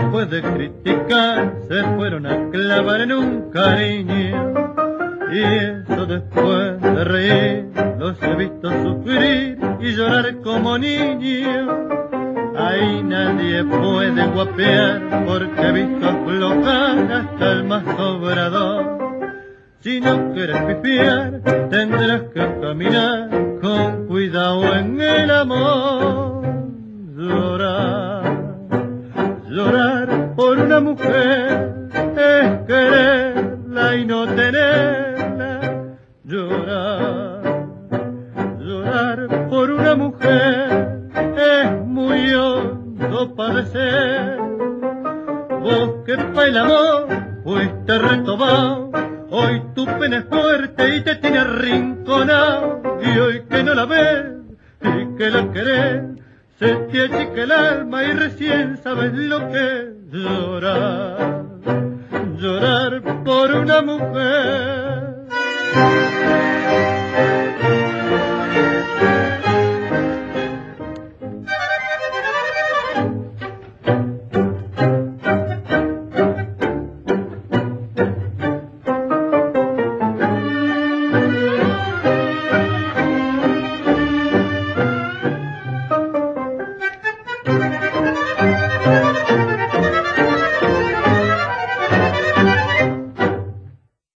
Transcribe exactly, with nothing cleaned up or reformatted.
después de criticar se fueron a clavar en un cariño. Y eso después de reír los he visto sufrir y llorar como niños. Ahí nadie puede guapear porque he visto aflojar hasta el más obrador. Si no quieres pifiar, tendrás que caminar con cuidado en el amor. Llorar, llorar por una mujer es quererla y no tenerla. Llorar, llorar por una mujer es muy hondo padecer. Vos que pa' el amor fuiste retobado, hoy tu pena es fuerte y te tiene arrinconado. Y hoy que no la ves y que la querés, se te achica el alma y recién sabes lo que es llorar. Llorar por una mujer.